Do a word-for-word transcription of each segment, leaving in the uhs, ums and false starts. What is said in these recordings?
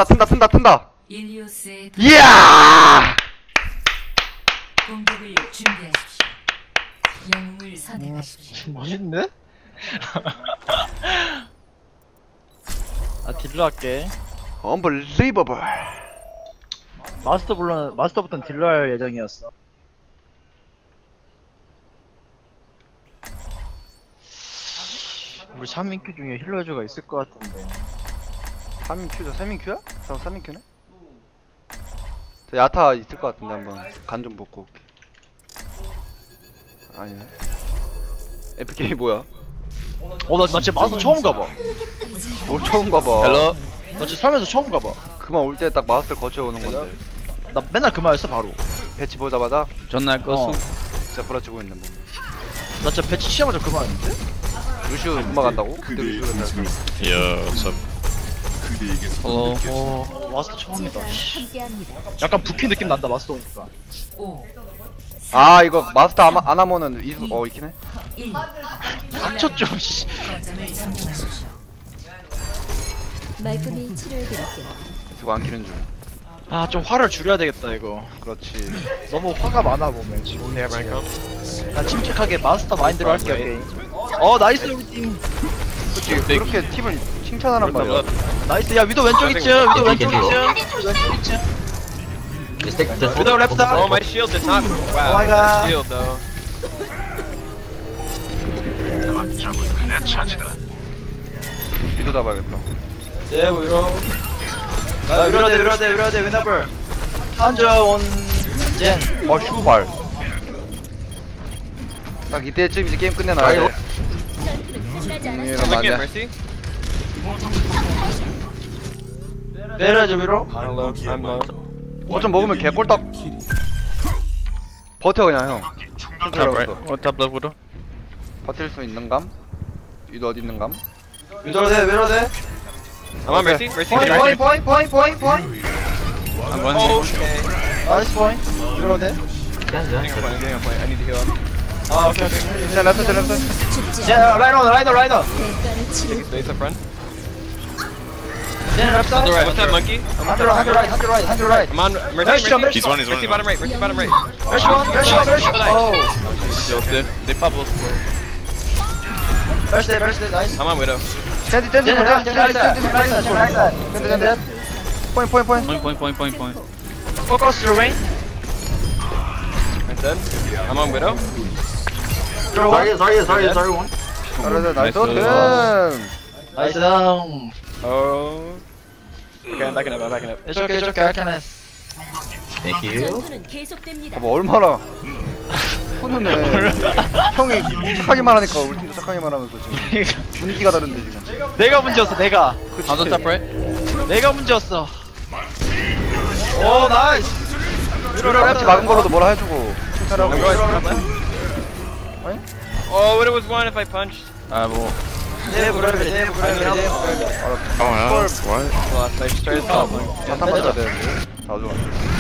튼다 튼다 튼다 튼다. 일리오스의 이야! 공격을 준비하십시오. 영웅을 선택하십시오. 멋있네? 아 딜러 할게. Unbelievable. 마스터 불러 마스터부터는 딜러 할 예정이었어. 우리 삼 인큐 중에 힐러즈가 있을 것 같은데. 삼 인 큐죠? 삼 인 큐야? 저 삼 인 큐네? 저 야타 있을 것 같은데 한번 간 좀 보고 올게. 아니네. 에프케이 뭐야? 어나 나 진짜 마스터 처음 가봐. 뭘 처음 가봐. 헬로. 나 진짜 살면서 처음 가봐. 그만 올 때 딱 마스터를 거쳐오는 건데. 나 맨날 그 말했어 바로. 배치 보자마자 전날 어. 껐어. 진짜 부러지고 있는 뭐. 나 진짜 배치 시작하자 그 말했는데? 루시우 금방 간다고? 근데 루시우 간다고. Yo, what's up? Hello. 어 마스터 처음이다. 약간 부캐 느낌 난다 마스터 오니까. 오, 아 이거 마스터 안, 안 하면은 이수 어 있긴 해. 일. 닥쳐 좀 씨. 거점을 점령하십시오. 말끔히 치료해드릴게요. 이거 안 키는 중. 아 좀 화를 줄여야 되겠다 이거. 그렇지. 너무 화가 많아 보면 지금. 난 침착하게 마스터 마인드로 할게요 게임. 어 나이스 우리 팀. 그렇지. 그렇게 팀을 칭찬하란 말이야. 나이스 야 위도 왼쪽 있죠. 위도 왼쪽 있죠. 왼쪽 있죠. 위도 랩스타. Oh, my shield did not. Oh Wow, my God. shield though. 위도 잡아야겠다. 네 위로. 나 위로 돼 위로 돼 위로 돼 위너블. 한저 원젠. 어 슈발. 딱 이때쯤 이제 게임 끝내놔야 돼. 음, 이러면 안 Looking at 돼. Mercy. 내려줘 위로. I'm low. I'm low. 어쩜 먹으면 개꼴딱. 버텨 그냥 형. Top 천천히 right. 하고 What top left widow? 버틸 수 있는감? 위도 어디 있는감? 위로 돼 위로 돼. I'm on Mercy. Mercy. 포인트 Mercy. 포인트 포인트 포인트 포인트. I'm one Oh, here. okay. 나이스 포인트. 위로 돼. I'm getting a point. I'm getting a point. I need to heal up. 아 오케이 오케이. 자 랩터 자 랩터. 죽지 제 않아. 라이너 라이너 라이너. 대가를 치르. Space up front. 제 랩스타. Right. What's that monkey? 한줄 라이트 한줄 라이트 한줄 라이트 한줄 라이트. I'm on Mercy. Mercy, Mercy. He's one, he's one, Mercy he's bottom right. Mercy bottom right. 멜시 원 멜시 원 멜시 원. 오. Still dead. They pop both. 멜시 대 멜시 대 나이스. I'm on Widow. 젠지 젠지 제 보자. 라이트 젠지 라이트 젠지 젠지 라이트 젠지 라이트. 젠지 젠지. 포인트 포인트 포인트. Point, point, point, point, point. 포커스 레인. I'm dead. I'm on Widow. sorry sorry sorry sorry 원. 잘하자 나이스. 나이스. 튼. 나이스 다운. Oh. Okay, I'm backing up. I'm backing up. It's okay it's okay I can have. 전투는 계속됩니다. 봐봐 얼마나 훈훈해. 형이 착하기만 하니까 우리 팀도 착하기만 하면서 지금 분위기가 다른데 지금. 내가 문제였어 내가. Hands on top right. 내가 문제였어. 오 나이스. 위로 랩치 막은 걸로도 뭐라 해주고 칭찬하고. I'm going top left. Oh, Widow was one if I punched. 아 뭐. 네 브레벨 네 브레벨 네 브레벨. Oh yeah. What? Lost. I started top one. 자탄 맞아야 되는데. 다 좋아.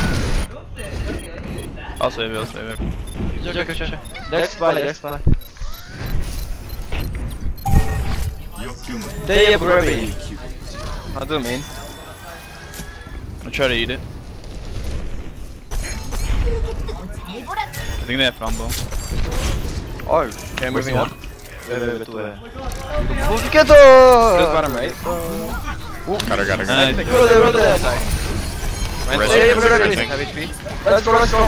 I'll save it. I'll save it. It's okay it's okay. Next buy next buy. 네 브레벨. I'll do it main. I'll try to eat it. I think they have combo. 아유 Okay, I'm moving up. 왜왜왜또 왜? 못 Goes 죽겠어. bottom right. Got her, got her, got her. Nice. 브레벨 브레벨. Rest Rest, it. rest, Have rest. H P. Let's go let's go.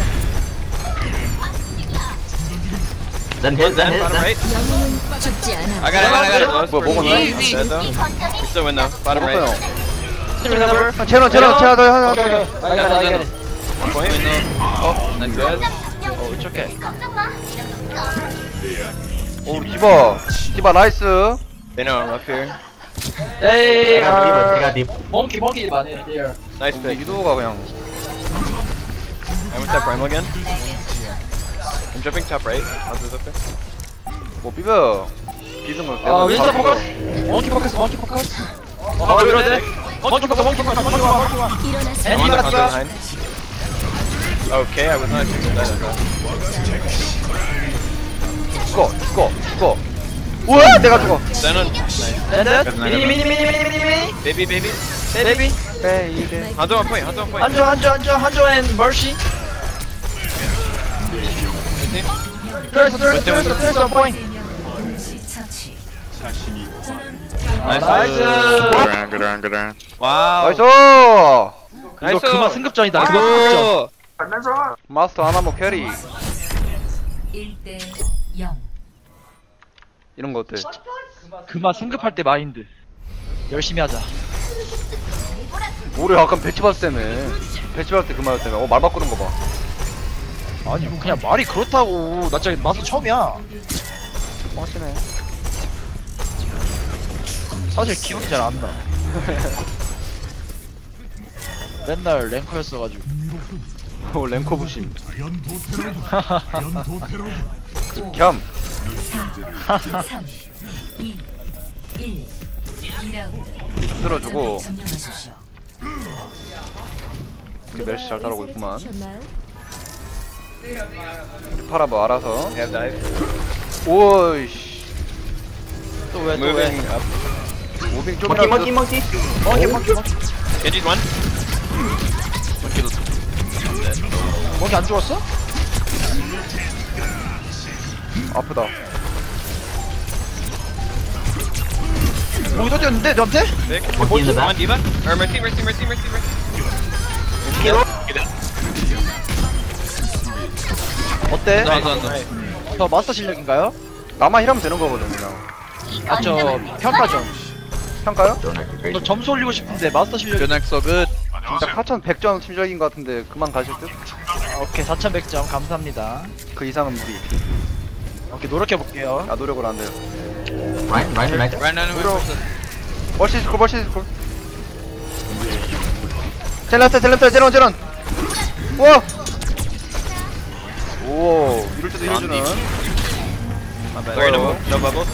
Then hit. Then bottom right. 영웅은 죽지 않아. I got it. I got it. I got it. 뭐 먹었나? I'm dead though. We still win though. Bottom 먹었어요. right. Team number. 아, 제노 제노 제노 더 하나. Okay okay. I got it I got it. Point. Oh, that's good. Oh it's okay. 오 디바 디바 나이스. They know I'm up here. They are monkey monkey 많네 there. Nice 근데 pick. 유도가 그냥 I went top primal again. I'm jumping top right. I'll do up there. 뭐 비벼 비는 걸. 아 윈서 포커스. 모nkey 포커스 모nkey 포커스. 어 위로 돼. 모nkey 포커스 모nkey 포커스 모nkey 포커스. 일어나세요. I'm on the Andy, counter let's behind. Okay, I was not expecting that. 죽어 죽어 죽어. 우와 내가 죽어. Then on. Nice. And then 미니 미니 미니 미니 미니 미니. Baby, baby. Baby. 베이베. Hanzo on point, Hanzo on point. 한조 한조 한조 한조 and Mercy. There's there's there's there's a point. 동시 처치. Nice. 나이스. Good round, good round, good round. Wow. 나이스. 이거 그만 승급전이다. 그만 승급전. Go. 마스터 하나모 캐리. 일 대 영. 이런 거 어때? 그만 승급할 때 마인드. 열심히 하자. 우리 아까 배치 봤을 때문에. 배치 봤을 때 그 말 때문에. 어, 말 바꾸는 거 봐. 아니 이거 그냥 말이 그렇다고. 나 진짜 마스터 처음이야. 멋지네. 사실 기분이 잘 안 나. 맨날 랭커였어가지고. 오, 랭커 부심. 오, 겸. 삼, 이, 일. 이 라운드. 들어주고. 점령하십시오. 우리 멜시 잘 따라오고 있구만. 셨나요? 우리 파라 뭐 알아서. Yeah, dive. 오이씨. 또왜 또 왜? Moving up. 오빙 먹기 좀이라도. 먹기 먹기. 먹기 먹기 먹기. Genji's one. 먹기 안 죽었어? 아프다. 먹이 또 뛰었는데 너한테? Vic. One Diva. Or Mercy, Mercy, Mercy, Mercy, Mercy. 어때? Hanzo, Hanzo. 저 마스터 실력인가요? 나만 힐하면 되는 거거든, 그냥. 아저 평가전. 평가요? 저 점수 올리고 싶은데 마스터 실력. Good neck, so good. 진짜 사천백 점 팀적인 것 같은데 그만 가실 듯? 오케이 사천백 점 감사합니다. 그 이상은 무리. 오케이 노력해 볼게요. 아, 노력을 안 돼요. Right, right, right. 멀시 스쿨, 멀시 스쿨. 젤란스, 젤란스, 젤런, 젤런. 우와! 오, 이럴 때도 힐주는. My bad. We're in a move. No bubble.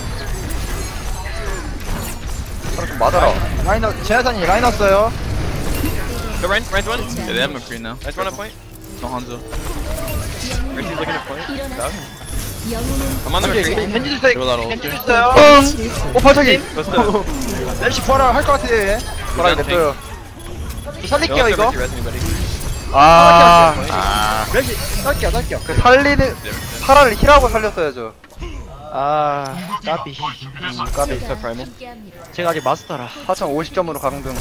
사람 좀 맞아라. 라이너 제나산이 라인 왔어요. Go Ryan, Ryan's one. Yeah, they have McCree now. Nice one on point. No Hanzo. Mercy's looking at point. 일어나세요. Down. 영웅은 I'm on the 오케이 Mercy. 겐지 주세요. 이거 나로. 겐지 주세요. 어! 어, 발차기! What's the? 멜시 부활 할것 같아. 파라 냅둬요. 저 살릴게요 Don't 이거. Mercy res anybody. 아, Ah. 멜시 살게요 살게요. 그 살리는, 파라를 힐하고 살렸어야죠. 아 까비. 까비. Except Primal. 함께합니다. 제가 아직 마스터라. 사천오십 점으로 강등.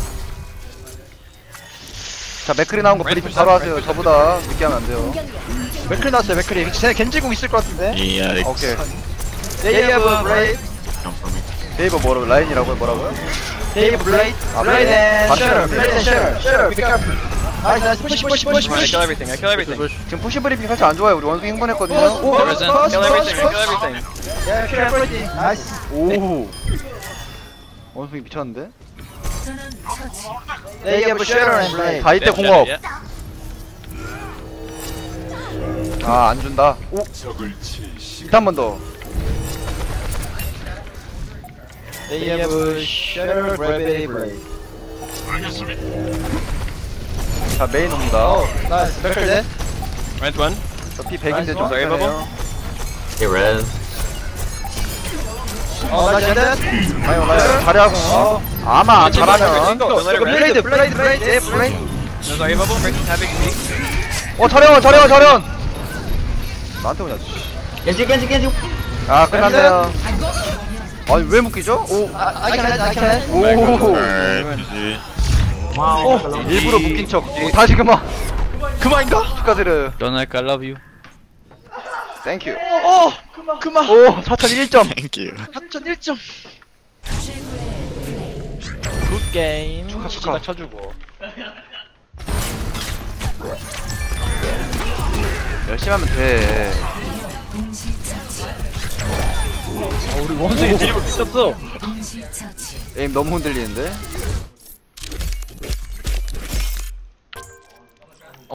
자, 맥크리 나온 거 브리핑 바로 하세요. 저보다 늦게 하면 안 돼요. 맥클리 나왔어요 맥클리. 쟤네 겐지공 있을 것 같은데. Yeah, 오케이. 데이브 브레이드. 네이버 뭐라고, 라인이라고요? 뭐라고요? 데이브 브레이드. 아, 브레이드 앤 맞죠? 셔터. 브레이드 앤 셔터. 셔터. 비카프. 나이스 나이스 푸시 푸시 푸시 I 푸시. kill everything. I kill everything. 지금 푸시 브리핑 사실 안 좋아요. 우리 원숭이 흥분했거든요. 오, 오! Represent. 오, Kill everything. I kill everything. 야, 킬 everything. 나이스. 오! 원숭이 미쳤는데? 전원 처치. 데이브 셔터 앤 브레이드. 다 이때 Yeah, 공업. yeah. 아, 안 준다. 오! 이때 한 번 더. 데이브 셔터 브레이드 브레이드. 자, 메인 옵니다. 나이스. 맥클리. Ryan's one. 저 피 백인데 좀 Sorry, 불편해요. 어, 나이스. 라이온, 라이온. 잘하고. 어. 아마 잘하면. Don't let it rest. 블레이드 블레이드 블레이드 예, 블레이드. No, sorry, bubble. Mercy's having me. 어, 잘해원, 잘해원, 잘해원! 나한테 오냐, 씨. 겐지 겐지 겐지. 아, 끝났네요. 아니, 왜 묶이죠? 오! I can I can. 오! Alright, G G. 어, 일부러 묶인 척. 오, 다시 그만. 그만인가? 축하드려요. Good neck, I love you. 땡큐. 어, 그만 그만. 오, 사천일 점. Thank you. 삼천일 점. 굿 게임. 축하, 축하 축하. 쳐주고. 열심히 하면 돼. 동시 처치. 우리 원숭이 드리블 미쳤어. 동시 처치. 에임 너무 흔들리는데?